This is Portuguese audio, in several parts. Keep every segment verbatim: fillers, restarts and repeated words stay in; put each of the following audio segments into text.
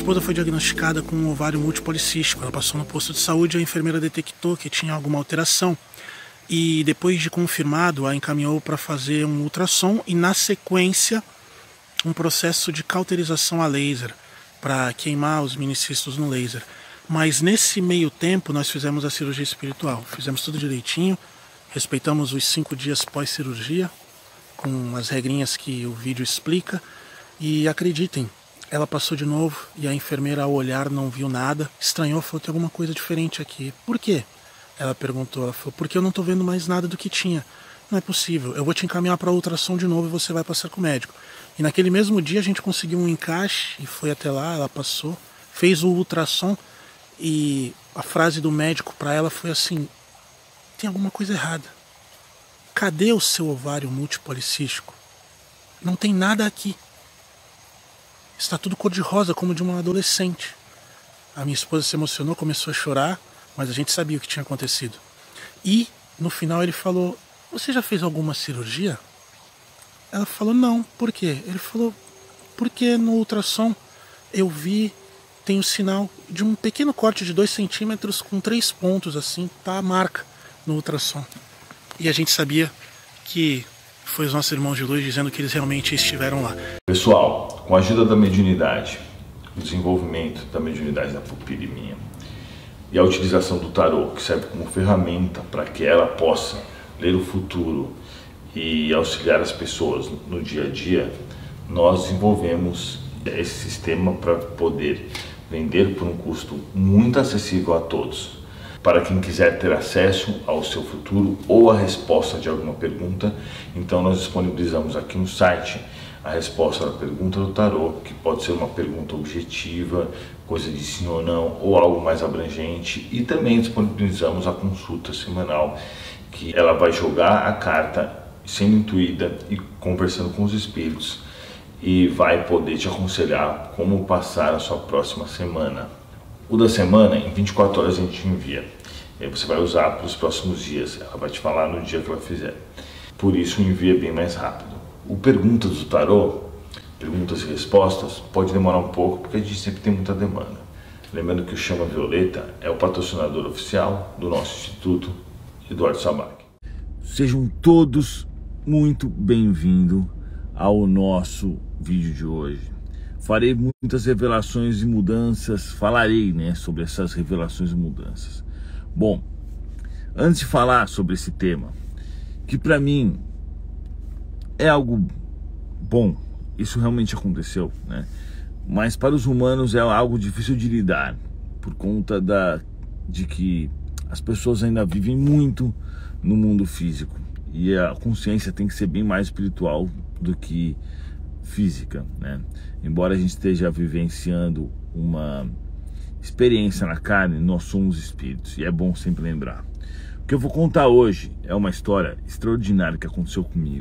esposa foi diagnosticada com um ovário multipolicístico. Ela passou no posto de saúde e a enfermeira detectou que tinha alguma alteração. E depois de confirmado, a encaminhou para fazer um ultrassom e, na sequência, um processo de cauterização a laser, para queimar os minicistos no laser. Mas nesse meio tempo nós fizemos a cirurgia espiritual. Fizemos tudo direitinho, respeitamos os cinco dias pós-cirurgia, com as regrinhas que o vídeo explica. E acreditem, ela passou de novo e a enfermeira, ao olhar, não viu nada. Estranhou, falou: tem alguma coisa diferente aqui. Por quê? Ela perguntou. Ela falou: porque eu não estou vendo mais nada do que tinha. Não é possível, eu vou te encaminhar para ultrassom de novo e você vai passar com o médico. E naquele mesmo dia a gente conseguiu um encaixe e foi até lá, ela passou, fez o ultrassom e a frase do médico para ela foi assim: tem alguma coisa errada. Cadê o seu ovário multipolicístico? Não tem nada aqui. Está tudo cor-de-rosa, como de uma adolescente. A minha esposa se emocionou, começou a chorar, mas a gente sabia o que tinha acontecido. E no final ele falou: você já fez alguma cirurgia? Ela falou: não. Por quê? Ele falou: porque no ultrassom eu vi, tem o sinal de um pequeno corte de dois centímetros com três pontos, assim, tá a marca no ultrassom. E a gente sabia que foi os nossos irmãos de luz dizendo que eles realmente estiveram lá. Pessoal, com a ajuda da mediunidade, o desenvolvimento da mediunidade da pupila minha e a utilização do tarô, que serve como ferramenta para que ela possa ler o futuro e auxiliar as pessoas no dia a dia, nós desenvolvemos esse sistema para poder vender por um custo muito acessível a todos. Para quem quiser ter acesso ao seu futuro ou a resposta de alguma pergunta, então nós disponibilizamos aqui no site a resposta da pergunta do tarô, que pode ser uma pergunta objetiva, coisa de sim ou não, ou algo mais abrangente, e também disponibilizamos a consulta semanal, que ela vai jogar a carta sendo intuída e conversando com os espíritos e vai poder te aconselhar como passar a sua próxima semana. O da semana, em vinte e quatro horas a gente envia. E aí você vai usar para os próximos dias. Ela vai te falar no dia que ela fizer. Por isso o envio é bem mais rápido. O Perguntas do Tarô, perguntas e respostas, pode demorar um pouco porque a gente sempre tem muita demanda. Lembrando que o Chama Violeta é o patrocinador oficial do nosso Instituto Eduardo Sabag. Sejam todos muito bem-vindos ao nosso vídeo de hoje. Farei muitas revelações e mudanças, falarei né, sobre essas revelações e mudanças. Bom, antes de falar sobre esse tema, que para mim é algo bom, isso realmente aconteceu, né? Mas para os humanos é algo difícil de lidar, por conta da, de que as pessoas ainda vivem muito no mundo físico. E a consciência tem que ser bem mais espiritual do que física, né? Embora a gente esteja vivenciando uma experiência na carne, nós somos espíritos, e é bom sempre lembrar. O que eu vou contar hoje é uma história extraordinária que aconteceu comigo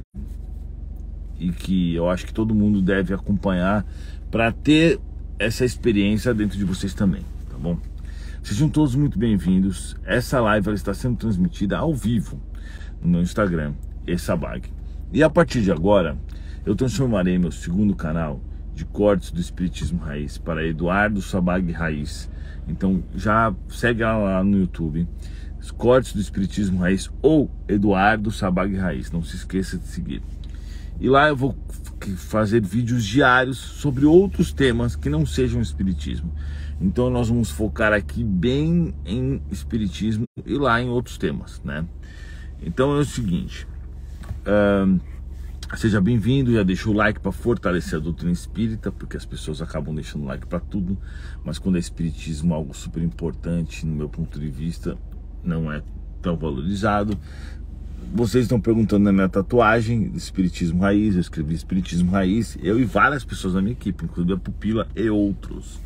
e que eu acho que todo mundo deve acompanhar para ter essa experiência dentro de vocês também, tá bom? Sejam todos muito bem-vindos. Essa live ela está sendo transmitida ao vivo no meu Instagram, eSabag. E a partir de agora, eu transformarei meu segundo canal de cortes do Espiritismo Raiz para Eduardo Sabag Raiz. Então já segue lá no YouTube, Cortes do Espiritismo Raiz ou Eduardo Sabag Raiz. Não se esqueça de seguir. E lá eu vou fazer vídeos diários sobre outros temas que não sejam espiritismo. Então nós vamos focar aqui bem em espiritismo e lá em outros temas, né? Então é o seguinte, uh, seja bem-vindo, já deixa o like para fortalecer a doutrina espírita, porque as pessoas acabam deixando like para tudo, mas quando é espiritismo, algo super importante, no meu ponto de vista, não é tão valorizado. Vocês estão perguntando na minha tatuagem, Espiritismo Raiz, eu escrevi Espiritismo Raiz, eu e várias pessoas da minha equipe, inclusive a Pupila e outros.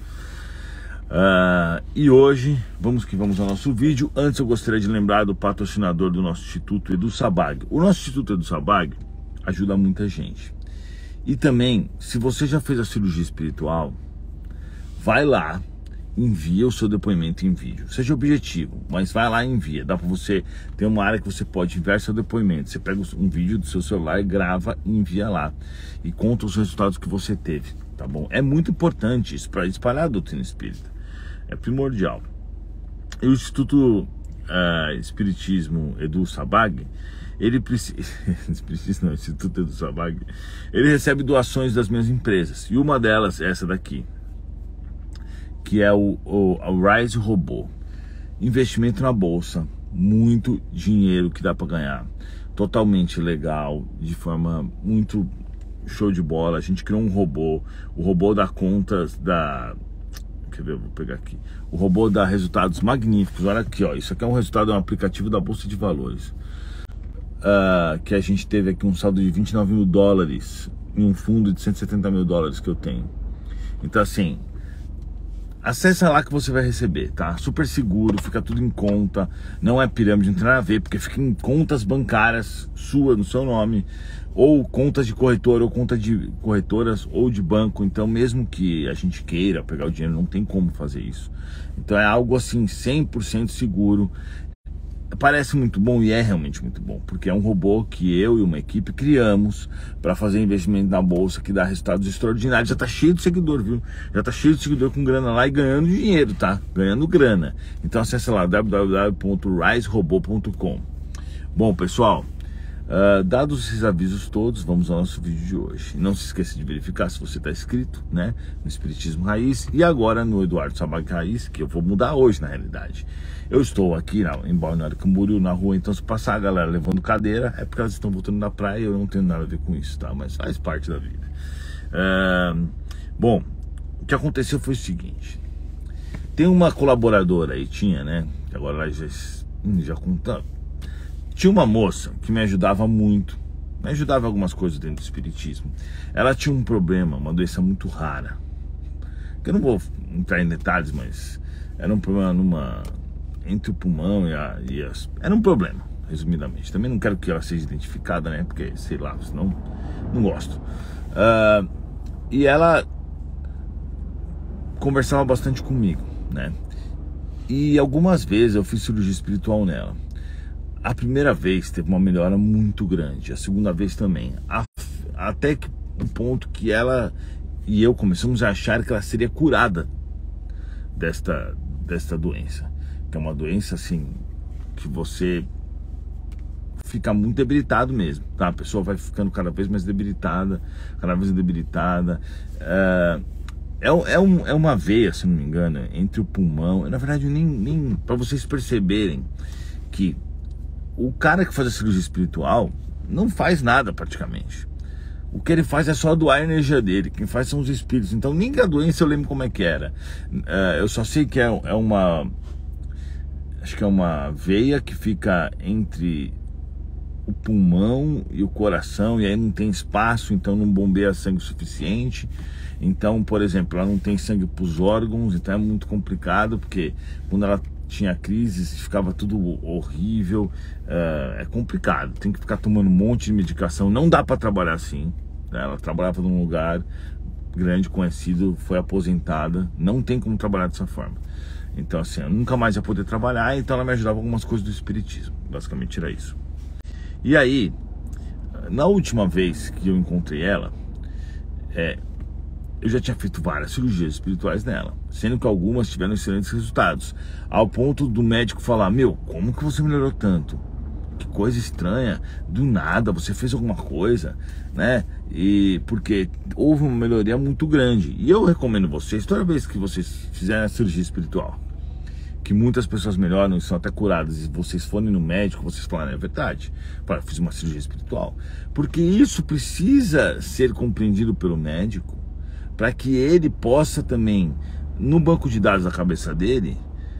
Uh, e hoje, vamos que vamos ao nosso vídeo. Antes eu gostaria de lembrar do patrocinador do nosso Instituto, Edu Sabag. O nosso Instituto Edu Sabag ajuda muita gente. E também, se você já fez a cirurgia espiritual, vai lá, envia o seu depoimento em vídeo. Seja objetivo, mas vai lá e envia. Dá para você, tem uma área que você pode enviar seu depoimento. Você pega um vídeo do seu celular, grava e envia lá. E conta os resultados que você teve, tá bom? É muito importante isso para espalhar a doutrina espírita. É primordial. E o Instituto uh, Espiritismo Edu Sabag, ele precisa... Espiritismo não, Instituto Edu Sabag, ele recebe doações das minhas empresas. E uma delas é essa daqui, que é o, o, o Rise Robô. Investimento na bolsa, muito dinheiro que dá para ganhar, totalmente legal, de forma muito show de bola. A gente criou um robô, o robô dá contas da... Quer ver, eu vou pegar aqui. O robô dá resultados magníficos. Olha aqui, ó, isso aqui é um resultado de um aplicativo da Bolsa de Valores, uh, que a gente teve aqui um saldo de vinte e nove mil dólares em um fundo de cento e setenta mil dólares que eu tenho. Então assim, acessa lá que você vai receber, tá? Super seguro, fica tudo em conta, não é pirâmide, não tem nada a ver, porque fica em contas bancárias sua, no seu nome, ou contas de corretora, ou conta de corretoras, ou de banco. Então mesmo que a gente queira pegar o dinheiro, não tem como fazer isso. Então é algo assim, cem por cento seguro. Parece muito bom e é realmente muito bom, porque é um robô que eu e uma equipe criamos para fazer investimento na bolsa, que dá resultados extraordinários. Já tá cheio de seguidor, viu? Já tá cheio de seguidor com grana lá e ganhando dinheiro, tá? Ganhando grana. Então acessa lá, w w w ponto rise robô ponto com. Bom, pessoal, uh, dados esses avisos todos, vamos ao nosso vídeo de hoje. Não se esqueça de verificar se você está inscrito, né, no Espiritismo Raiz e agora no Eduardo Sabag Raiz, que eu vou mudar hoje na realidade. Eu estou aqui na, em Balneário Camboriú, na rua, então se passar a galera levando cadeira, é porque elas estão voltando da praia e eu não tenho nada a ver com isso, tá? Mas faz parte da vida. Uh, bom, o que aconteceu foi o seguinte. Tem uma colaboradora aí, tinha, né? Que agora ela já, já contando. Tinha uma moça que me ajudava muito, me ajudava em algumas coisas dentro do espiritismo. Ela tinha um problema, uma doença muito rara, que eu não vou entrar em detalhes, mas era um problema numa... entre o pulmão e, a, e as... era um problema, resumidamente. Também não quero que ela seja identificada, né? Porque, sei lá, senão não gosto. Uh, e ela conversava bastante comigo, né? E algumas vezes eu fiz cirurgia espiritual nela. A primeira vez teve uma melhora muito grande, a segunda vez também. A, até que o ponto que ela e eu começamos a achar que ela seria curada desta, desta doença. Que é uma doença assim, que você fica muito debilitado mesmo, tá? A pessoa vai ficando cada vez mais debilitada, cada vez debilitada. É, é, é, um, é uma veia, se não me engano, entre o pulmão. Na verdade, nem, nem para vocês perceberem que o cara que faz a cirurgia espiritual não faz nada praticamente. O que ele faz é só doar a energia dele. Quem faz são os espíritos. Então, nem a doença eu lembro como é que era. É, eu só sei que é, é uma... acho que é uma veia que fica entre o pulmão e o coração, e aí não tem espaço, então não bombeia sangue o suficiente. Então, por exemplo, ela não tem sangue para os órgãos, então é muito complicado, porque quando ela tinha crises ficava tudo horrível. Uh, é complicado, tem que ficar tomando um monte de medicação, não dá para trabalhar assim, né? Ela trabalhava num lugar grande, conhecido, foi aposentada, não tem como trabalhar dessa forma. Então assim, eu nunca mais ia poder trabalhar, então ela me ajudava com algumas coisas do espiritismo, basicamente era isso. E aí, na última vez que eu encontrei ela, é, eu já tinha feito várias cirurgias espirituais nela, sendo que algumas tiveram excelentes resultados, ao ponto do médico falar: meu, como que você melhorou tanto? Que coisa estranha, do nada você fez alguma coisa, né? E porque houve uma melhoria muito grande. E eu recomendo vocês, toda vez que vocês fizerem a cirurgia espiritual, que muitas pessoas melhoram e são até curadas, e vocês forem no médico, vocês falarem: é verdade, eu fiz uma cirurgia espiritual. Porque isso precisa ser compreendido pelo médico, para que ele possa também, no banco de dados da cabeça dele,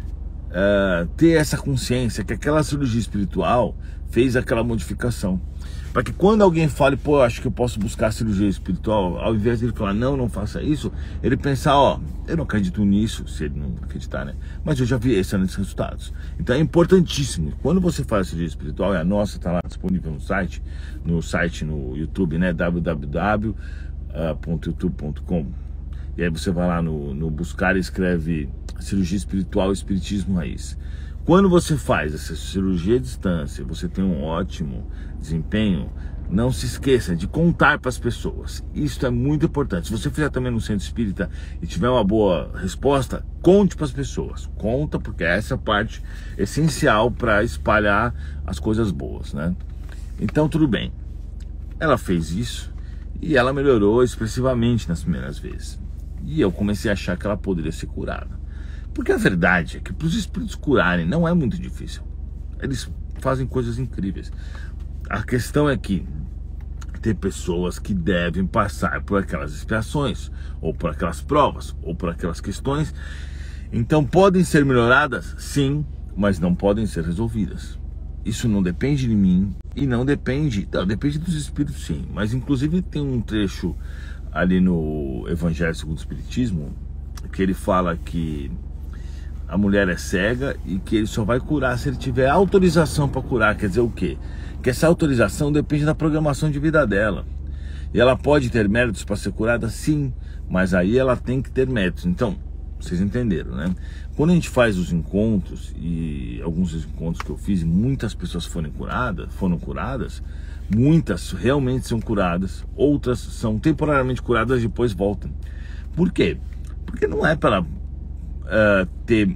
uh, ter essa consciência que aquela cirurgia espiritual fez aquela modificação. Para que quando alguém fale: pô, eu acho que eu posso buscar a cirurgia espiritual, ao invés de ele falar: não, não faça isso, ele pensar: ó, eu não acredito nisso, se ele não acreditar, né? Mas eu já vi excelentes resultados. Então é importantíssimo. Quando você faz a cirurgia espiritual, é a nossa, está lá disponível no site, no site, no YouTube, né? w w w ponto youtube ponto com. E aí você vai lá no, no buscar e escreve cirurgia espiritual e espiritismo raiz. Quando você faz essa cirurgia à distância, você tem um ótimo desempenho, não se esqueça de contar para as pessoas. Isso é muito importante. Se você fizer também no centro espírita e tiver uma boa resposta, conte para as pessoas. Conta, porque essa é a parte essencial para espalhar as coisas boas, né? Então, tudo bem. Ela fez isso e ela melhorou expressivamente nas primeiras vezes. E eu comecei a achar que ela poderia ser curada. Porque a verdade é que para os espíritos curarem não é muito difícil. Eles fazem coisas incríveis. A questão é que tem pessoas que devem passar por aquelas expiações, ou por aquelas provas, ou por aquelas questões. Então podem ser melhoradas? Sim, mas não podem ser resolvidas. Isso não depende de mim e não depende... Não, depende dos espíritos, sim. Mas inclusive tem um trecho ali no Evangelho segundo o Espiritismo que ele fala que a mulher é cega e que ele só vai curar se ele tiver autorização para curar. Quer dizer o quê? Que essa autorização depende da programação de vida dela. E ela pode ter méritos para ser curada? Sim, mas aí ela tem que ter méritos. Então, vocês entenderam, né? Quando a gente faz os encontros, e alguns dos encontros que eu fiz, muitas pessoas foram curadas, foram curadas, muitas realmente são curadas, outras são temporariamente curadas e depois voltam. Por quê? Porque não é para uh, ter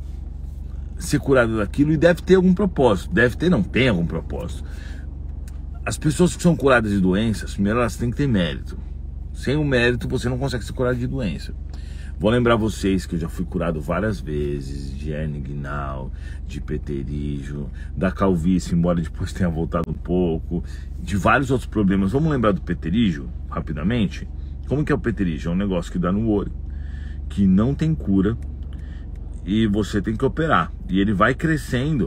ser curado daquilo, e deve ter algum propósito. Deve ter, não tem algum propósito. As pessoas que são curadas de doenças, primeiro elas têm que ter mérito. Sem o mérito você não consegue ser curado de doença. Vou lembrar vocês que eu já fui curado várias vezes de hernia inguinal, de pterígio, da calvície, embora depois tenha voltado um pouco, de vários outros problemas. Vamos lembrar do pterígio, rapidamente? Como que é o pterígio? É um negócio que dá no olho, que não tem cura, e você tem que operar. E ele vai crescendo,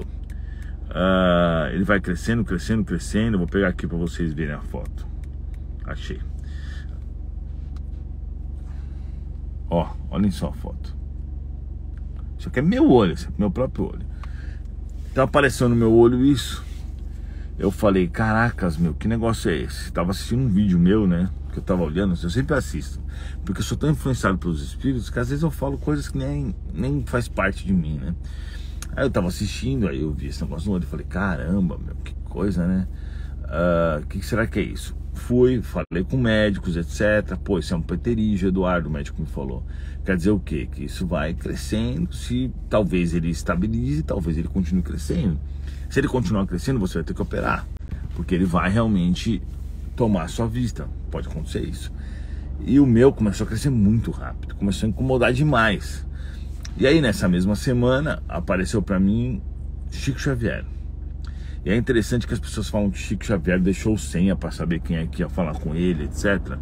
uh, ele vai crescendo, crescendo, crescendo. Vou pegar aqui para vocês verem a foto. Achei. Ó, olhem só a foto. Isso aqui é meu olho, esse é meu próprio olho. Então apareceu no meu olho isso. Eu falei, caracas, meu, que negócio é esse? Tava assistindo um vídeo meu, né? Que eu tava olhando, eu sempre assisto. Porque eu sou tão influenciado pelos espíritos que às vezes eu falo coisas que nem, nem faz parte de mim, né? Aí eu tava assistindo, aí eu vi esse negócio no olho e falei, caramba, meu, que coisa, né? O uh, que será que é isso? Fui, falei com médicos, etcétera. Pô, isso é um pterígio, Eduardo, o médico me falou. Quer dizer o quê? Que isso vai crescendo, se talvez ele estabilize, talvez ele continue crescendo. Se ele continuar crescendo, você vai ter que operar, porque ele vai realmente tomar a sua vista. Pode acontecer isso. E o meu começou a crescer muito rápido, começou a incomodar demais. E aí nessa mesma semana apareceu para mim Chico Xavier. E é interessante que as pessoas falam que Chico Xavier deixou senha para saber quem é que ia falar com ele, etcétera.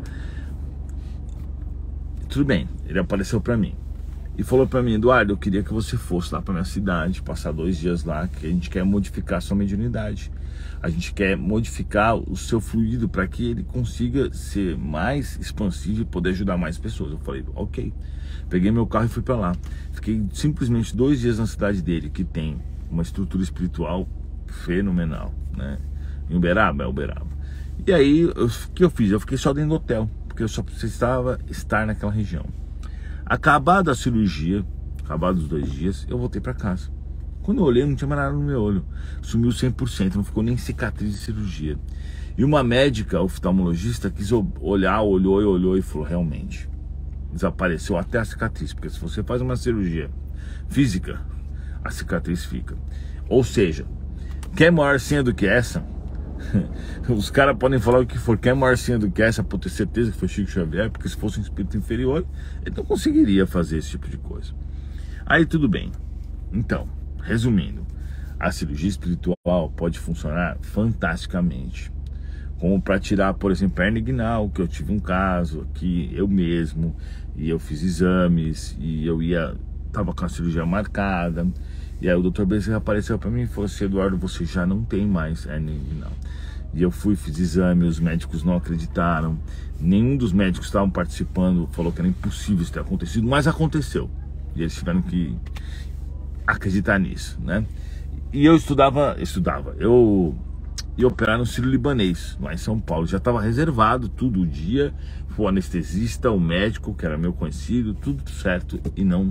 Tudo bem, ele apareceu para mim e falou para mim, Eduardo, eu queria que você fosse lá para minha cidade, passar dois dias lá, que a gente quer modificar a sua mediunidade. A gente quer modificar o seu fluido para que ele consiga ser mais expansivo e poder ajudar mais pessoas. Eu falei, ok. Peguei meu carro e fui para lá. Fiquei simplesmente dois dias na cidade dele, que tem uma estrutura espiritual fenomenal, né? Em Uberaba, é Uberaba. E aí, o que eu fiz? Eu fiquei só dentro do hotel, porque eu só precisava estar naquela região. Acabada a cirurgia, acabados os dois dias, eu voltei para casa. Quando eu olhei, não tinha mais nada no meu olho. Sumiu cem por cento, não ficou nem cicatriz de cirurgia. E uma médica oftalmologista quis olhar, olhou e olhou e falou, realmente, desapareceu até a cicatriz, porque se você faz uma cirurgia física, a cicatriz fica. Ou seja, quer maior senha do que essa? Os caras podem falar o que for, quer maior senha do que essa, por ter certeza que foi Chico Xavier, porque se fosse um espírito inferior, ele não conseguiria fazer esse tipo de coisa. Aí tudo bem. Então, resumindo, a cirurgia espiritual pode funcionar fantasticamente. Como para tirar, por exemplo, a hernia inguinal, que eu tive um caso aqui, eu mesmo, e eu fiz exames, e eu ia, tava com a cirurgia marcada, e aí o doutor Bezerra apareceu para mim e falou assim, Eduardo, você já não tem mais hernia inguinal. E eu fui, fiz exame, os médicos não acreditaram, nenhum dos médicos que estavam participando falou que era impossível isso ter acontecido, mas aconteceu. E eles tiveram que acreditar nisso, né? E eu estudava, estudava, eu ia operar no Sírio-Libanês, lá em São Paulo, já estava reservado tudo o dia, foi o anestesista, o médico, que era meu conhecido, tudo certo, e não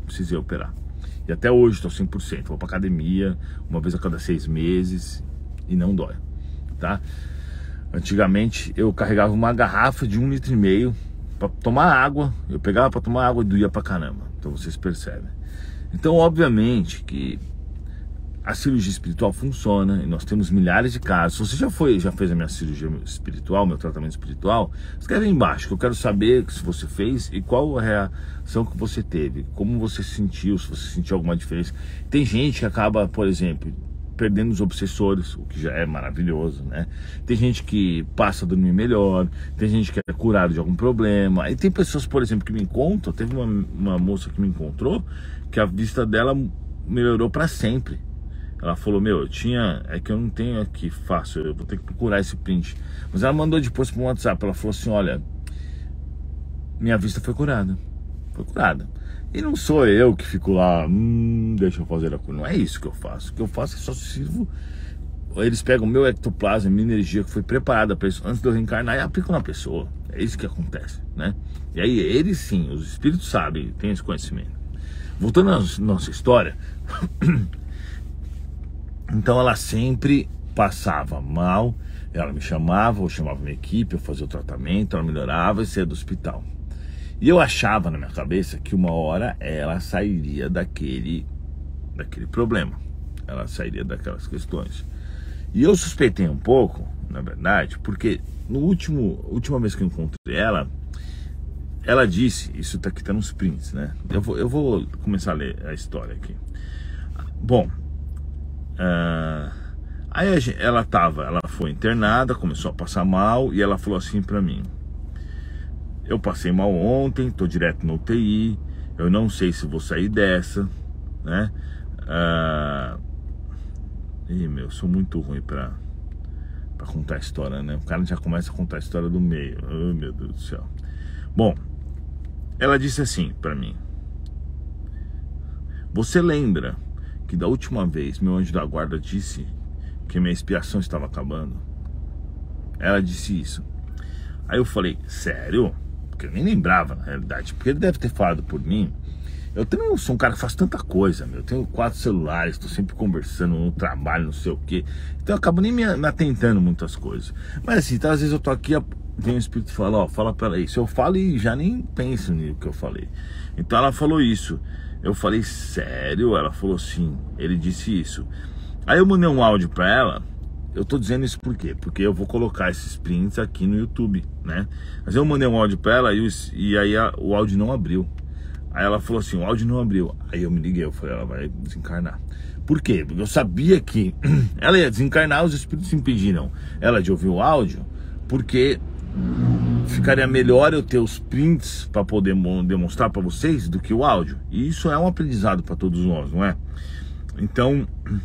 precisei operar. E até hoje estou cem por cento, vou para academia uma vez a cada seis meses e não dói, tá? Antigamente eu carregava uma garrafa de um litro e meio para tomar água, eu pegava para tomar água e doía pra caramba, então vocês percebem. Então obviamente que a cirurgia espiritual funciona e nós temos milhares de casos. Se você já foi, já fez a minha cirurgia espiritual, meu tratamento espiritual, escreve aí embaixo que eu quero saber se você fez e qual a reação que você teve, como você se sentiu, se você sentiu alguma diferença. Tem gente que acaba, por exemplo, perdendo os obsessores, o que já é maravilhoso, né? Tem gente que passa a dormir melhor, tem gente que é curado de algum problema. E tem pessoas, por exemplo, que me encontram, teve uma, uma moça que me encontrou, que a vista dela melhorou para sempre. Ela falou, meu, eu tinha, é que eu não tenho aqui fácil, eu vou ter que procurar esse print. Mas ela mandou depois pro WhatsApp, ela falou assim, olha, minha vista foi curada, foi curada. E não sou eu que fico lá, hum, deixa eu fazer a cura, não é isso que eu faço. O que eu faço é só sirvo, eles pegam o meu ectoplasma, minha energia que foi preparada para isso antes de eu reencarnar e aplicam na pessoa. É isso que acontece, né? E aí eles sim, os espíritos sabem, têm esse conhecimento. Voltando à nossa história... Então ela sempre passava mal, ela me chamava, eu chamava minha equipe, eu fazia o tratamento, ela melhorava e saía do hospital. E eu achava na minha cabeça que uma hora ela sairia daquele, daquele problema, ela sairia daquelas questões. E eu suspeitei um pouco, na verdade, porque no último, última vez que eu encontrei ela, ela disse, isso tá aqui, tá nos prints, né? Eu vou, eu vou começar a ler a história aqui. Bom... Uh, aí a gente, ela tava, ela foi internada, começou a passar mal e ela falou assim pra mim: eu passei mal ontem, tô direto no U T I, eu não sei se vou sair dessa, né? Uh, ih, meu, sou muito ruim pra, pra contar a história, né? O cara já começa a contar a história do meio. Oh, meu Deus do céu. Bom, ela disse assim pra mim: você lembra que da última vez meu anjo da guarda disse que minha expiação estava acabando? Ela disse isso. Aí eu falei, sério? Porque eu nem lembrava na realidade, porque ele deve ter falado por mim. Eu também sou um cara que faz tanta coisa, meu. Eu tenho quatro celulares, estou sempre conversando no trabalho, não sei o que. Então eu acabo nem me, me atentando muitas coisas. Mas assim, então, às vezes eu tô aqui, vem um espírito e fala, ó, fala pra ela isso. Eu falo e já nem penso no que eu falei. Então ela falou isso. Eu falei, sério? Ela falou, sim, ele disse isso. Aí eu mandei um áudio pra ela. Eu tô dizendo isso por quê? Porque eu vou colocar esses prints aqui no YouTube, né? Mas eu mandei um áudio pra ela e, e aí a, o áudio não abriu. Aí ela falou assim, o áudio não abriu. Aí eu me liguei, eu falei, ela vai desencarnar. Por quê? Porque eu sabia que ela ia desencarnar, os espíritos impediram ela de ouvir o áudio, porque ficaria melhor eu ter os prints para poder demonstrar para vocês do que o áudio. E isso é um aprendizado para todos nós, não é? Então,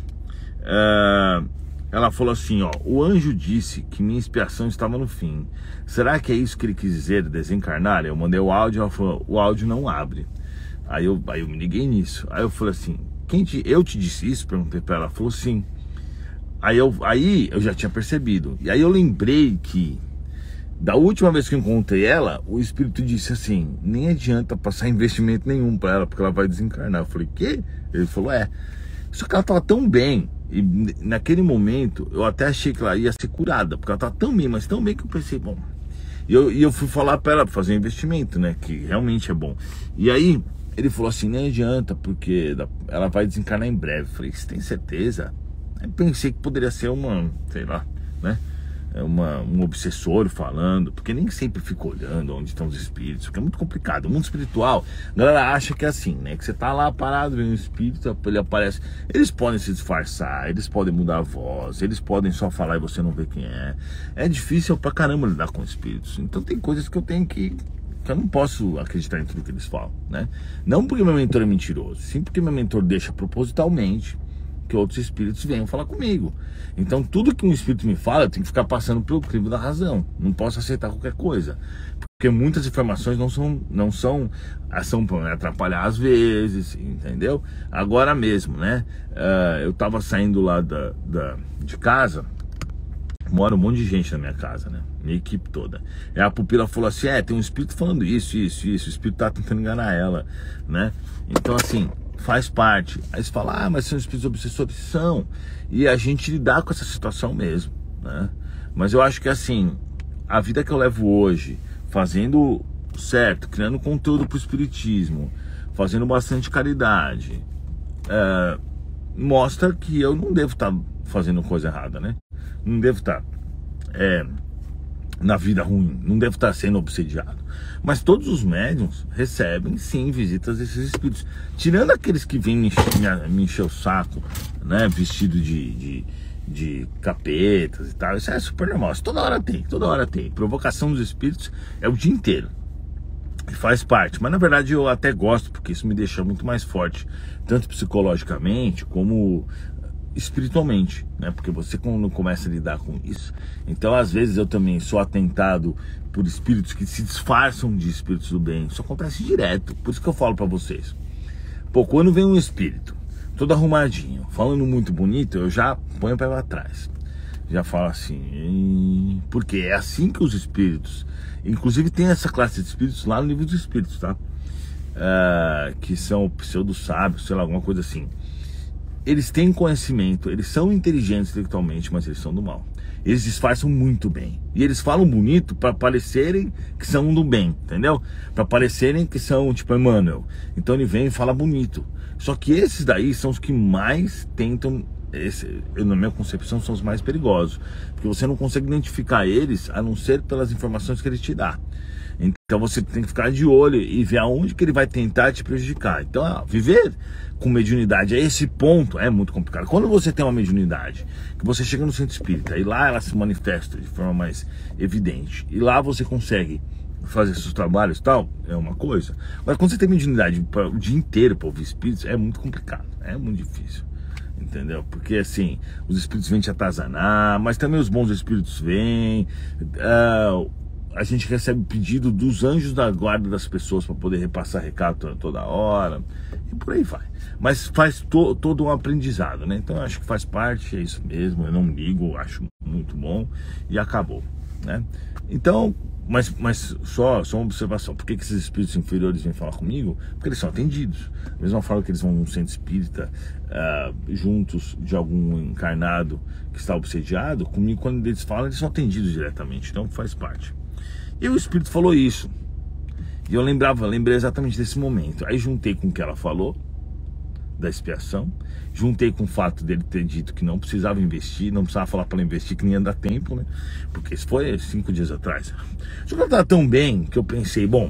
é, ela falou assim, ó, o anjo disse que minha expiação estava no fim. Será que é isso que ele quis dizer, desencarnar? Eu mandei o áudio, ela falou, o áudio não abre. Aí eu, aí eu me liguei nisso. Aí eu falei assim, quem te, eu te disse isso? Perguntei para ela, ela falou sim. Aí eu, aí eu já tinha percebido. E aí eu lembrei que da última vez que eu encontrei ela, o espírito disse assim, nem adianta passar investimento nenhum para ela, porque ela vai desencarnar. Eu falei, quê? Ele falou, é. Só que ela tava tão bem, e naquele momento eu até achei que ela ia ser curada, porque ela tava tão bem, mas tão bem que eu pensei, bom. E eu, e eu fui falar para ela pra fazer um investimento, né, que realmente é bom. E aí ele falou assim, nem adianta, porque ela vai desencarnar em breve. Eu falei, você tem certeza? Aí pensei que poderia ser uma, sei lá, né? Uma, um obsessor falando, porque nem sempre fica olhando onde estão os espíritos, porque é muito complicado. O mundo espiritual, a galera acha que é assim, né? Que você tá lá parado, vem um espírito, ele aparece. Eles podem se disfarçar, eles podem mudar a voz, eles podem só falar e você não vê quem é. É difícil pra caramba lidar com espíritos. Então tem coisas que eu tenho que... que eu não posso acreditar em tudo que eles falam, né? Não porque meu mentor é mentiroso, sim porque meu mentor deixa propositalmente que outros espíritos venham falar comigo. Então tudo que um espírito me fala, eu tenho que ficar passando pelo crivo da razão. Não posso aceitar qualquer coisa, porque muitas informações não são, não são, são para me atrapalhar às vezes, entendeu? Agora mesmo, né? Uh, eu tava saindo lá da, da, de casa, mora um monte de gente na minha casa, né? minha equipe toda. E a pupila falou assim, é, tem um espírito falando isso, isso, isso, o espírito tá tentando enganar ela, né? Então assim, faz parte. Aí você fala, ah, mas são espíritos obsessores? São. E a gente lidar com essa situação mesmo, né? Mas eu acho que assim, a vida que eu levo hoje, fazendo certo, criando conteúdo pro espiritismo, fazendo bastante caridade, é, mostra que eu não devo estar fazendo coisa errada, né? Não devo estar é, na vida ruim, não devo estar sendo obsediado. Mas todos os médiuns recebem sim visitas desses espíritos, tirando aqueles que vêm me, me, me encher o saco, né? Vestido de, de, de capetas e tal. Isso é super normal, isso toda hora tem, toda hora tem. Provocação dos espíritos é o dia inteiro. E faz parte, mas na verdade eu até gosto, porque isso me deixa muito mais forte, tanto psicologicamente como espiritualmente, né? Porque você quando começa a lidar com isso, então às vezes eu também sou atentado por espíritos que se disfarçam de espíritos do bem. Isso acontece direto, por isso que eu falo pra vocês. Pô, quando vem um espírito todo arrumadinho, falando muito bonito, eu já ponho o pé pra trás, já falo assim, porque é assim que os espíritos, inclusive tem essa classe de espíritos lá no livro dos espíritos, tá? Uh, que são pseudo-sábios, sei lá, alguma coisa assim. Eles têm conhecimento, eles são inteligentes intelectualmente, mas eles são do mal. Eles disfarçam muito bem. E eles falam bonito para parecerem que são do bem, entendeu? Para parecerem que são, tipo, Emmanuel. Então ele vem e fala bonito. Só que esses daí são os que mais tentam, esse, na minha concepção, são os mais perigosos. Porque você não consegue identificar eles, a não ser pelas informações que ele te dá. Então você tem que ficar de olho e ver aonde que ele vai tentar te prejudicar. Então, ó, viver com mediunidade a esse ponto é muito complicado. Quando você tem uma mediunidade, que você chega no centro espírita e lá ela se manifesta de forma mais evidente, e lá você consegue fazer seus trabalhos e tal, é uma coisa. Mas quando você tem mediunidade pra, o dia inteiro para ouvir espíritos, é muito complicado, é muito difícil. Entendeu? Porque assim, os espíritos vêm te atazanar, mas também os bons espíritos vêm. Uh, A gente recebe pedido dos anjos da guarda das pessoas para poder repassar recado toda hora. E por aí vai. Mas faz to, todo um aprendizado, né? Então eu acho que faz parte, é isso mesmo. Eu não ligo, acho muito bom. E acabou, né? Então, mas, mas só, só uma observação. Por que, que esses espíritos inferiores vêm falar comigo? Porque eles são atendidos. Da mesma forma que eles vão num centro espírita uh, juntos de algum encarnado que está obsediado, comigo quando eles falam, eles são atendidos diretamente. Então faz parte. E o espírito falou isso. E eu lembrava, lembrei exatamente desse momento. Aí juntei com o que ela falou, da expiação. Juntei com o fato dele ter dito que não precisava investir, não precisava falar para ela investir, que nem ia dar tempo, né? Porque isso foi cinco dias atrás. Só que ela estava tão bem que eu pensei, bom,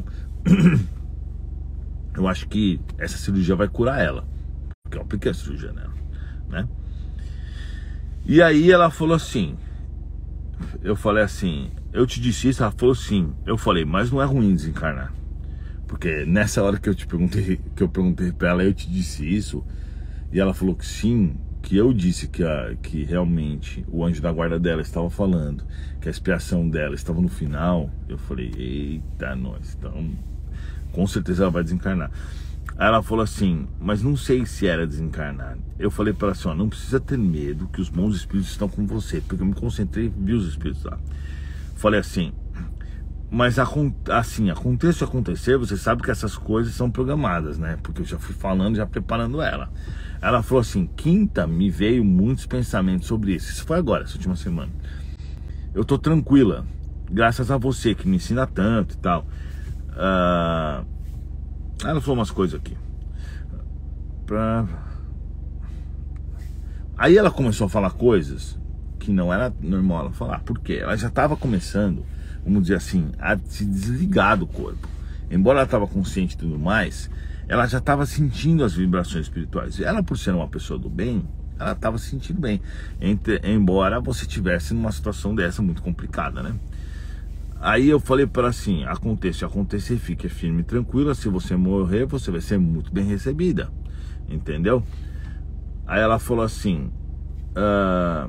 eu acho que essa cirurgia vai curar ela. Porque eu apliquei a cirurgia nela, né? E aí ela falou assim, eu falei assim, eu te disse isso? Ela falou sim. Eu falei, mas não é ruim desencarnar. Porque nessa hora que eu te perguntei, que eu perguntei pra ela, eu te disse isso. E ela falou que sim, que eu disse que, a, que realmente o anjo da guarda dela estava falando, que a expiação dela estava no final. Eu falei, eita, nós, então com certeza ela vai desencarnar. Aí ela falou assim, mas não sei se era desencarnar. Eu falei para ela assim, ó, não precisa ter medo que os bons espíritos estão com você. Porque eu me concentrei e vi os espíritos lá. Falei assim, mas assim, aconteça o acontecer, você sabe que essas coisas são programadas, né? Porque eu já fui falando, já preparando ela. Ela falou assim, quinta, me veio muitos pensamentos sobre isso. Isso foi agora, essa última semana. Eu tô tranquila, graças a você que me ensina tanto e tal. Uh... Ela falou umas coisas aqui. Pra... Aí ela começou a falar coisas que não era normal ela falar. Por quê? Ela já estava começando, vamos dizer assim, a se desligar do corpo. Embora ela estava consciente e tudo mais, ela já estava sentindo as vibrações espirituais. Ela, por ser uma pessoa do bem, ela estava sentindo bem. Entre, embora você estivesse numa situação dessa muito complicada, né? Aí eu falei para ela assim, aconteça, acontecer, fique firme e tranquila, se você morrer, você vai ser muito bem recebida, entendeu? Aí ela falou assim, ah,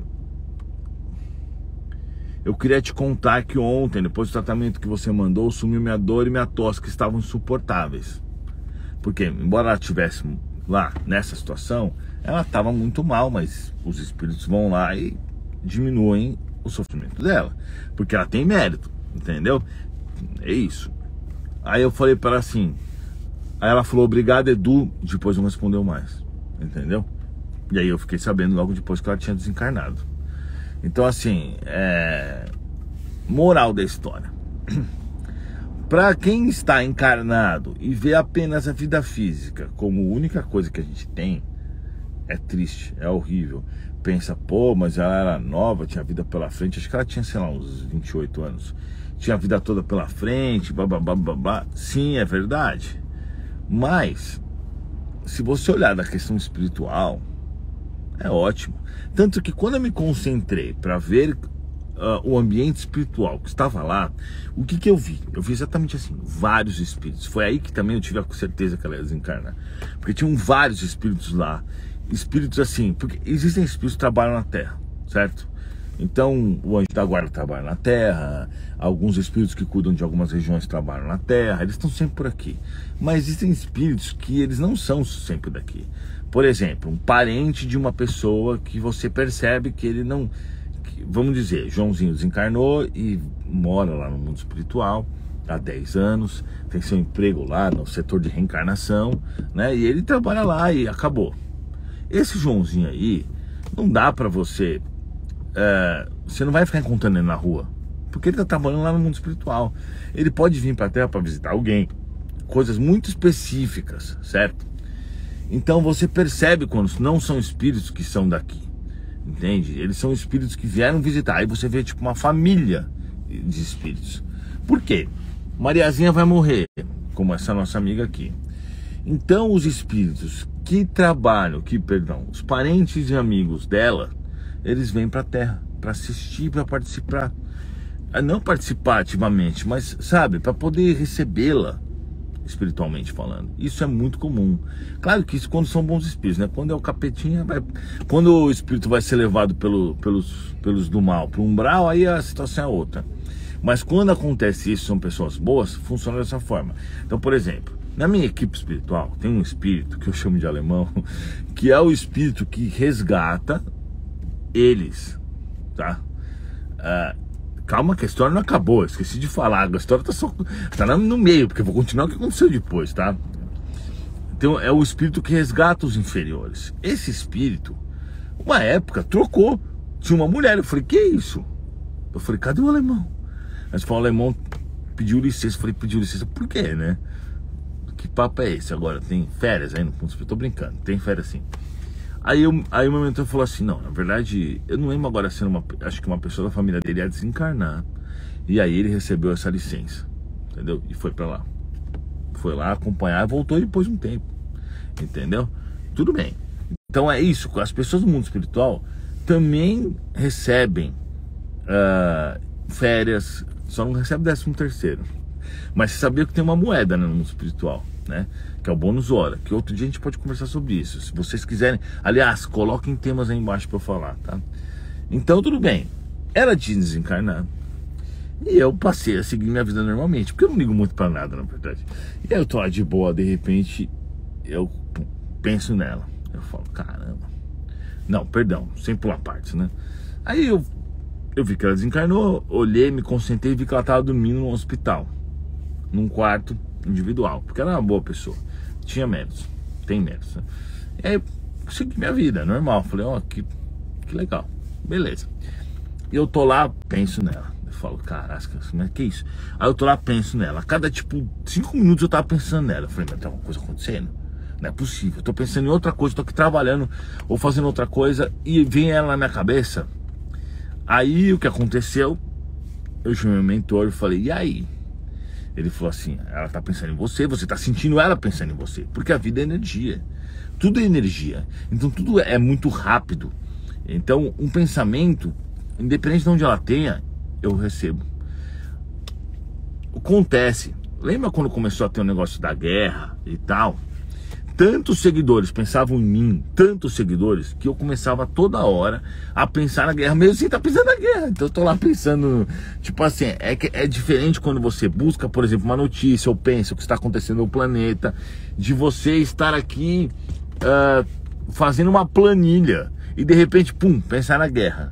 eu queria te contar que ontem, depois do tratamento que você mandou, sumiu minha dor e minha tosse, que estavam insuportáveis. Porque, embora ela estivesse lá, nessa situação, ela estava muito mal, mas os espíritos vão lá e diminuem o sofrimento dela, porque ela tem mérito, entendeu? É isso. Aí eu falei para ela assim, aí ela falou, obrigado, Edu, depois não respondeu mais, entendeu? E aí eu fiquei sabendo logo depois que ela tinha desencarnado. Então assim, é... moral da história. Para quem está encarnado e vê apenas a vida física como única coisa que a gente tem, é triste, é horrível. Pensa, pô, mas ela era nova, tinha vida pela frente. Acho que ela tinha, sei lá, uns vinte e oito anos. Tinha a vida toda pela frente, blá, blá, blá, blá, blá. Sim, é verdade. Mas, se você olhar da questão espiritual, é ótimo. Tanto que quando eu me concentrei para ver uh, o ambiente espiritual que estava lá, o que que eu vi? Eu vi exatamente assim, vários espíritos. Foi aí que também eu tive a certeza que ela ia desencarnar. Porque tinham vários espíritos lá. Espíritos assim, porque existem espíritos que trabalham na Terra, certo? Então, o anjo da guarda trabalha na Terra, alguns espíritos que cuidam de algumas regiões trabalham na Terra, eles estão sempre por aqui. Mas existem espíritos que eles não são sempre daqui. Por exemplo, um parente de uma pessoa que você percebe que ele não... Que, vamos dizer, Joãozinho desencarnou e mora lá no mundo espiritual há dez anos, tem seu emprego lá no setor de reencarnação, né? E ele trabalha lá e acabou. Esse Joãozinho aí, não dá pra você... É, você não vai ficar encontrando ele na rua, porque ele tá trabalhando lá no mundo espiritual. Ele pode vir pra Terra para visitar alguém, coisas muito específicas, certo? Então você percebe quando não são espíritos que são daqui, entende? Eles são espíritos que vieram visitar. Aí você vê tipo uma família de espíritos. Por quê? Mariazinha vai morrer, como essa nossa amiga aqui. Então os espíritos que trabalham, que, perdão, os parentes e amigos dela, eles vêm para a Terra para assistir, para participar. Não participar ativamente, mas, sabe, para poder recebê-la, espiritualmente falando. Isso é muito comum. Claro que isso quando são bons espíritos, né? Quando é o capetinha, vai... quando o espírito vai ser levado pelo, pelos, pelos do mal para o umbral, aí a situação é outra. Mas quando acontece isso, são pessoas boas, funciona dessa forma. Então, por exemplo, na minha equipe espiritual, tem um espírito que eu chamo de alemão, que é o espírito que resgata eles, tá? Ah, calma que a história não acabou, esqueci de falar, a história tá, só, tá no meio, porque eu vou continuar o que aconteceu depois, tá? Então é o espírito que resgata os inferiores. Esse espírito, uma época, trocou. Tinha uma mulher, eu falei, que isso? Eu falei, cadê o alemão? Mas o alemão pediu licença, eu falei, pediu licença, por quê, né? Que papo é esse agora? Tem férias aí no fundo? Eu tô brincando, tem férias sim. Aí, eu, aí o meu mentor falou assim, não, na verdade, eu não lembro agora sendo uma, acho que uma pessoa da família dele ia desencarnar. E aí ele recebeu essa licença, entendeu? E foi pra lá. Foi lá acompanhar e voltou depois de um tempo, entendeu? Tudo bem. Então é isso, as pessoas do mundo espiritual também recebem uh, férias, só não recebem décimo terceiro. Mas você sabia que tem uma moeda, né, no mundo espiritual, né? Que é o bônus hora, que outro dia a gente pode conversar sobre isso. Se vocês quiserem, aliás, coloquem temas aí embaixo para eu falar, tá? Então tudo bem, ela tinha desencarnado e eu passei a seguir minha vida normalmente, porque eu não ligo muito para nada, na verdade. E aí eu tô lá de boa, de repente eu penso nela, eu falo, caramba, não, perdão, sem pular partes, né? Aí eu, eu vi que ela desencarnou, olhei, me concentrei e vi que ela tava dormindo no hospital, num quarto individual, porque ela era uma boa pessoa, tinha méritos, tem méritos, né? E aí eu segui minha vida, normal, falei, ó, oh, que, que legal, beleza. E eu tô lá, penso nela, eu falo, caraca, mas que isso? Aí eu tô lá, penso nela, a cada tipo cinco minutos eu tava pensando nela, eu falei, mas tem alguma coisa acontecendo? Não é possível, eu tô pensando em outra coisa, tô aqui trabalhando ou fazendo outra coisa e vem ela na minha cabeça. Aí o que aconteceu, eu chamei meu mentor e falei, e aí? Ele falou assim, ela tá pensando em você, você tá sentindo ela pensando em você, porque a vida é energia, tudo é energia, então tudo é muito rápido. Então um pensamento, independente de onde ela tenha, eu recebo. Acontece, lembra quando começou a ter o um negócio da guerra e tal? Tantos seguidores pensavam em mim, tantos seguidores, que eu começava toda hora a pensar na guerra, mesmo sem estar pensando na guerra. Então eu tô lá pensando, tipo assim, é, que é diferente quando você busca, por exemplo, uma notícia ou pensa o que está acontecendo no planeta, de você estar aqui uh, fazendo uma planilha e de repente, pum, pensar na guerra.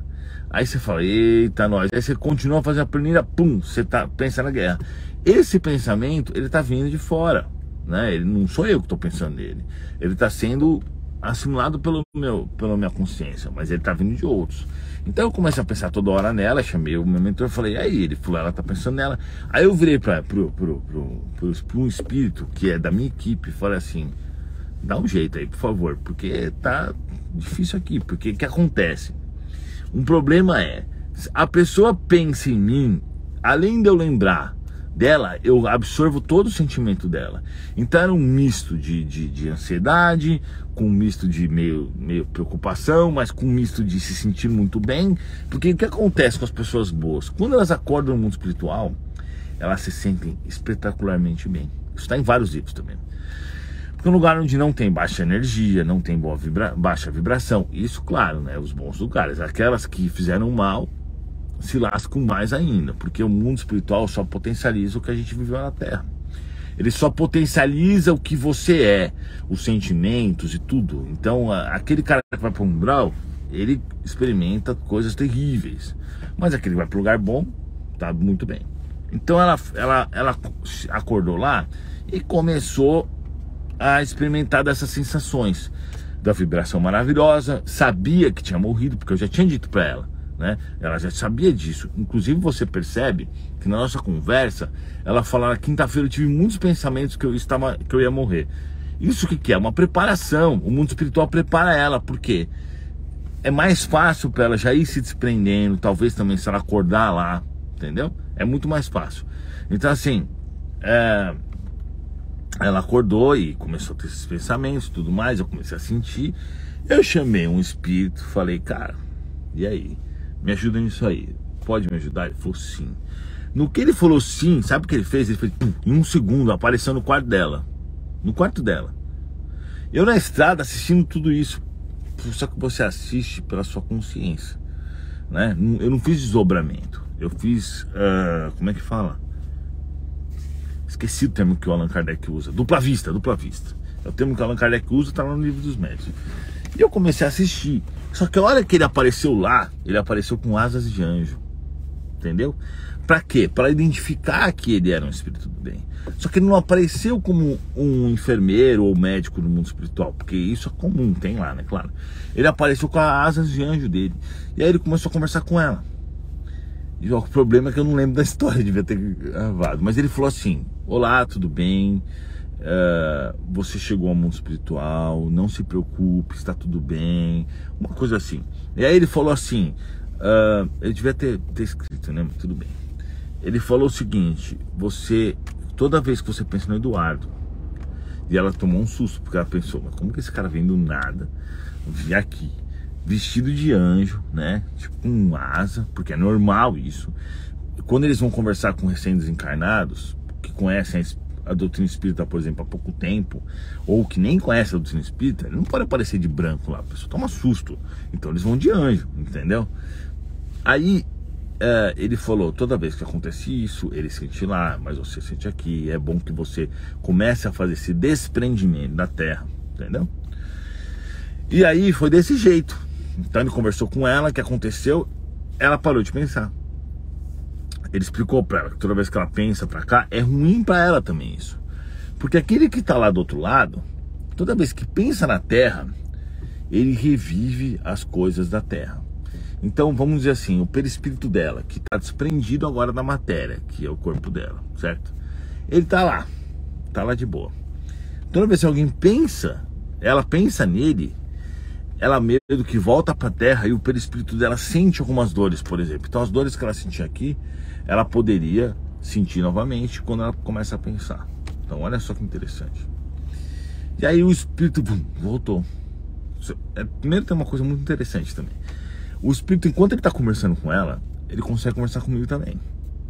Aí você fala, eita, nós. Aí você continua fazendo a planilha, pum, você tá pensando na guerra. Esse pensamento, ele tá vindo de fora, né? Ele não sou eu que tô pensando nele. Ele tá sendo assimilado pelo meu, pela minha consciência, mas ele tá vindo de outros. Então eu comecei a pensar toda hora nela, chamei o meu mentor e falei, aí, ele falou, ela tá pensando nela. Aí eu virei pra, pro, pro, pro, pro, pro um espírito que é da minha equipe e falei assim, dá um jeito aí, por favor, porque tá difícil aqui, porque o que acontece? Um problema é, a pessoa pensa em mim, além de eu lembrar dela, eu absorvo todo o sentimento dela. Então era um misto de, de, de ansiedade, com um misto de meio, meio preocupação, mas com um misto de se sentir muito bem. Porque o que acontece com as pessoas boas? Quando elas acordam no mundo espiritual, elas se sentem espetacularmente bem. Isso está em vários livros também. Porque um lugar onde não tem baixa energia, não tem boa vibra, baixa vibração, isso claro, né, os bons lugares, aquelas que fizeram mal se lascam mais ainda, porque o mundo espiritual só potencializa o que a gente viveu na Terra. Ele só potencializa o que você é, os sentimentos e tudo. Então aquele cara que vai para um umbral, ele experimenta coisas terríveis, mas aquele que vai para um lugar bom, tá muito bem. Então ela, ela, ela acordou lá e começou a experimentar dessas sensações da vibração maravilhosa, sabia que tinha morrido, porque eu já tinha dito para ela, né? Ela já sabia disso. Inclusive você percebe que na nossa conversa ela fala, na quinta-feira eu tive muitos pensamentos que eu estava, que eu ia morrer. Isso que que é? Uma preparação. O mundo espiritual prepara ela, porque é mais fácil para ela já ir se desprendendo, talvez também se ela acordar lá, entendeu? É muito mais fácil. Então assim, é... ela acordou e começou a ter esses pensamentos e tudo mais, eu comecei a sentir. Eu chamei um espírito, falei, cara, e aí? Me ajuda nisso aí, pode me ajudar? Ele falou sim. No que ele falou sim, sabe o que ele fez? Ele fez, pum, em um segundo, apareceu no quarto dela. No quarto dela. Eu na estrada assistindo tudo isso. Só que você assiste pela sua consciência, né? Eu não fiz desdobramento. Eu fiz, uh, como é que fala? Esqueci o termo que o Allan Kardec usa. Dupla vista, dupla vista. É o termo que o Allan Kardec usa, tá lá no Livro dos Médiuns. E eu comecei a assistir. Só que a hora que ele apareceu lá, ele apareceu com asas de anjo. Entendeu? Pra quê? Pra identificar que ele era um espírito do bem. Só que ele não apareceu como um enfermeiro ou médico no mundo espiritual, porque isso é comum, tem lá, né? Claro. Ele apareceu com as asas de anjo dele. E aí ele começou a conversar com ela. E o problema é que eu não lembro da história, devia ter gravado. Mas ele falou assim, olá, tudo bem? Uh, você chegou ao mundo espiritual, não se preocupe, está tudo bem. Uma coisa assim. E aí ele falou assim, uh, ele devia ter, ter escrito, né? Tudo bem. Ele falou o seguinte, você, toda vez que você pensa no Eduardo, e ela tomou um susto, porque ela pensou, mas como que esse cara vem do nada, vir aqui, vestido de anjo, né, tipo com asa, porque é normal isso. Quando eles vão conversar com recém-desencarnados, que conhecem a doutrina espírita, por exemplo, há pouco tempo, ou que nem conhecem a doutrina espírita, ele não pode aparecer de branco lá, a pessoa toma susto. Então eles vão de anjo, entendeu? Aí é, ele falou, toda vez que acontece isso, ele sente lá, mas você sente aqui. É bom que você comece a fazer esse desprendimento da Terra, entendeu? E aí foi desse jeito. Então ele conversou com ela, o que aconteceu? Ela parou de pensar. Ele explicou pra ela que toda vez que ela pensa pra cá, é ruim pra ela também isso. Porque aquele que tá lá do outro lado, toda vez que pensa na Terra, ele revive as coisas da Terra. Então vamos dizer assim, o perispírito dela, que tá desprendido agora da matéria, que é o corpo dela, certo? Ele tá lá, tá lá de boa. Toda vez que alguém pensa, ela pensa nele, ela meio que volta para a Terra e o perispírito dela sente algumas dores, por exemplo. Então as dores que ela sentia aqui, ela poderia sentir novamente quando ela começa a pensar. Então olha só que interessante. E aí o espírito bum, voltou. Primeiro tem uma coisa muito interessante também. O espírito, enquanto ele está conversando com ela, ele consegue conversar comigo também.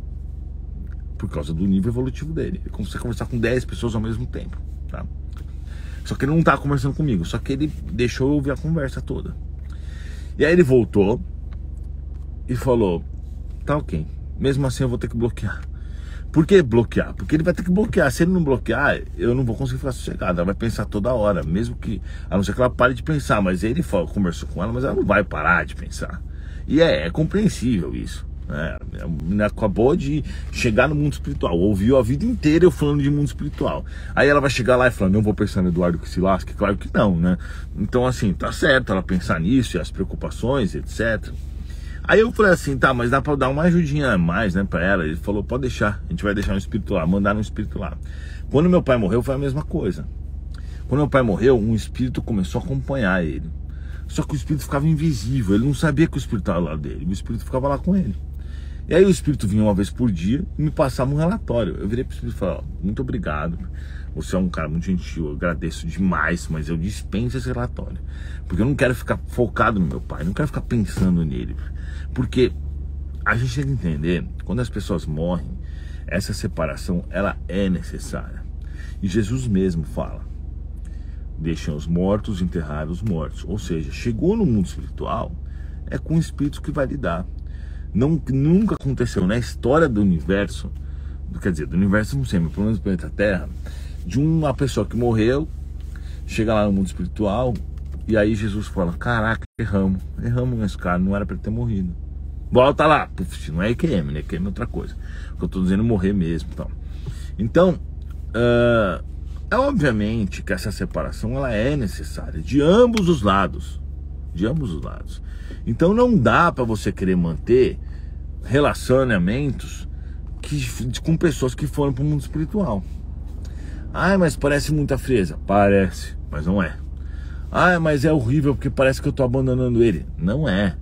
Por causa do nível evolutivo dele. Ele consegue conversar com dez pessoas ao mesmo tempo, tá? Só que ele não tá conversando comigo, só que ele deixou eu ouvir a conversa toda. E aí ele voltou e falou, tá ok, mesmo assim eu vou ter que bloquear. Por que bloquear? Porque ele vai ter que bloquear. Se ele não bloquear, eu não vou conseguir ficar sossegado. Ela vai pensar toda hora, mesmo que, a não ser que ela pare de pensar. Mas ele falou, conversou com ela, mas ela não vai parar de pensar. E é, é compreensível isso. É, a menina acabou de chegar no mundo espiritual, ouviu a vida inteira eu falando de mundo espiritual. Aí ela vai chegar lá e falar, não vou pensar no Eduardo que se lasque? Claro que não, né? Então assim, tá certo ela pensar nisso e as preocupações, etcétera. Aí eu falei assim, tá, mas dá pra dar uma ajudinha a mais, né, pra ela. Ele falou, pode deixar, a gente vai deixar um espírito lá, mandar um espírito lá. Quando meu pai morreu foi a mesma coisa. Quando meu pai morreu, um espírito começou a acompanhar ele. Só que o espírito ficava invisível, ele não sabia que o espírito estava lá dele, o espírito ficava lá com ele. E aí o espírito vinha uma vez por dia e me passava um relatório. Eu virei pro espírito e falei, ó, muito obrigado, você é um cara muito gentil, eu agradeço demais, mas eu dispenso esse relatório. Porque eu não quero ficar focado no meu pai, não quero ficar pensando nele. Porque a gente tem que entender, quando as pessoas morrem, essa separação, ela é necessária. E Jesus mesmo fala, deixem os mortos enterrar os mortos. Ou seja, chegou no mundo espiritual, é com o espírito que vai lidar. Não, nunca aconteceu na história do universo, quer dizer, do universo não sei, mas pelo menos do planeta Terra, de uma pessoa que morreu, chega lá no mundo espiritual, e aí Jesus fala, caraca, erramos, erramos nesse cara, não era para ele ter morrido. Volta lá, Puf, não é E Q M, né? E Q M é outra coisa. O que eu tô dizendo é morrer mesmo. Então, então uh, é obviamente que essa separação ela é necessária de ambos os lados. De ambos os lados. Então não dá para você querer manter relacionamentos que, com pessoas que foram para o mundo espiritual. Ah, mas parece muita frieza. Parece, mas não é. Ah, mas é horrível porque parece que eu tô abandonando ele. Não é.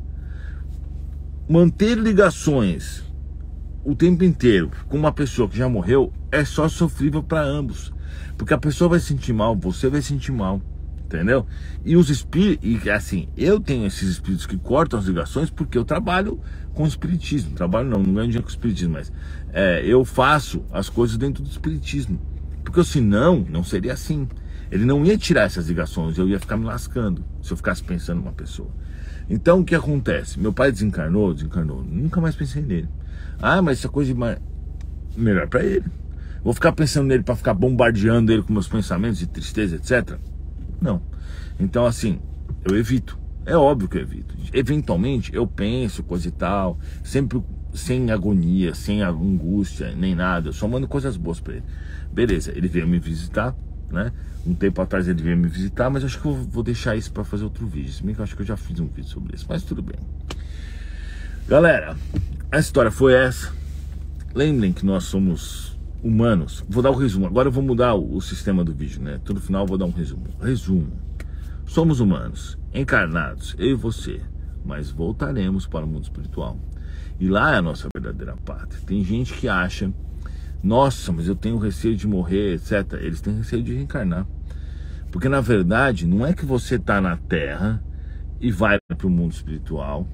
Manter ligações o tempo inteiro com uma pessoa que já morreu é só sofrível para ambos. Porque a pessoa vai se sentir mal, você vai se sentir mal. Entendeu? E os espíritos, e assim, eu tenho esses espíritos que cortam as ligações porque eu trabalho com o espiritismo. Trabalho não, não ganho dinheiro com o espiritismo, mas é, eu faço as coisas dentro do espiritismo. Porque senão, não seria assim. Ele não ia tirar essas ligações, eu ia ficar me lascando se eu ficasse pensando numa pessoa. Então o que acontece? Meu pai desencarnou, desencarnou, nunca mais pensei nele. Ah, mas essa coisa de mar... melhor pra ele. Vou ficar pensando nele pra ficar bombardeando ele com meus pensamentos de tristeza, etcétera. Não. Então assim, eu evito. É óbvio que eu evito. Eventualmente eu penso, coisa e tal, sempre sem agonia, sem angústia, nem nada. Eu só mando coisas boas pra ele. Beleza, ele veio me visitar, né? Um tempo atrás ele veio me visitar, mas acho que eu vou deixar isso pra fazer outro vídeo. Se bem que eu acho que eu já fiz um vídeo sobre isso, mas tudo bem. Galera, a história foi essa. Lembrem que nós somos humanos. Vou dar o resumo. Agora eu vou mudar o, o sistema do vídeo, né? Todo final eu vou dar um resumo. Resumo. Somos humanos, encarnados, eu e você, mas voltaremos para o mundo espiritual. E lá é a nossa verdadeira pátria. Tem gente que acha, nossa, mas eu tenho receio de morrer, etcétera. Eles têm receio de reencarnar. Porque na verdade, não é que você está na Terra e vai para o mundo espiritual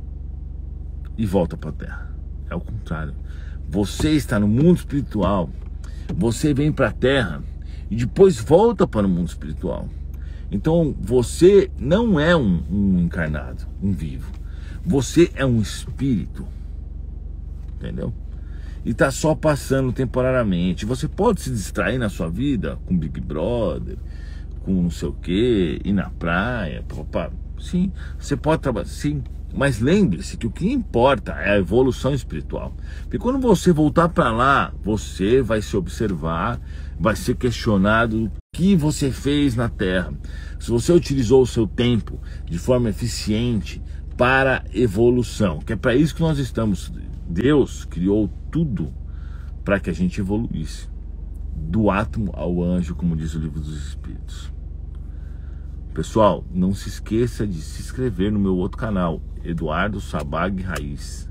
e volta para a Terra. É o contrário. Você está no mundo espiritual, você vem para a Terra e depois volta para o mundo espiritual. Então você não é um, um encarnado, um vivo. Você é um espírito, entendeu? E está só passando temporariamente. Você pode se distrair na sua vida com Big Brother, com não sei o que, ir na praia, opa, sim, você pode trabalhar, sim. Mas lembre-se que o que importa é a evolução espiritual. Porque quando você voltar para lá, você vai se observar, vai ser questionado o que você fez na Terra. Se você utilizou o seu tempo de forma eficiente para evolução, que é para isso que nós estamos. Deus criou tudo para que a gente evoluísse. Do átomo ao anjo, como diz o livro dos Espíritos. Pessoal, não se esqueça de se inscrever no meu outro canal, Eduardo Sabag Raiz.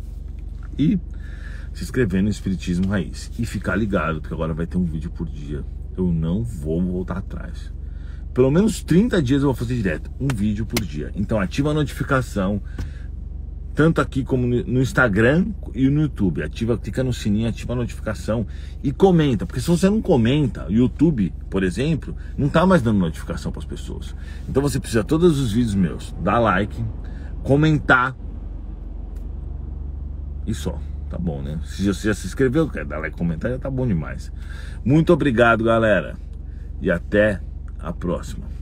E se inscrever no Espiritismo Raiz. E ficar ligado, porque agora vai ter um vídeo por dia. Eu não vou voltar atrás. Pelo menos trinta dias eu vou fazer direto, um vídeo por dia. Então ativa a notificação, tanto aqui como no Instagram e no YouTube. Ativa, clica no sininho, ativa a notificação e comenta. Porque se você não comenta, o YouTube, por exemplo, não tá mais dando notificação para as pessoas. Então você precisa, todos os vídeos meus, dar like, comentar e só. Tá bom, né? Se você já se inscreveu, quer dar like, comentar, já tá bom demais. Muito obrigado, galera. E até a próxima.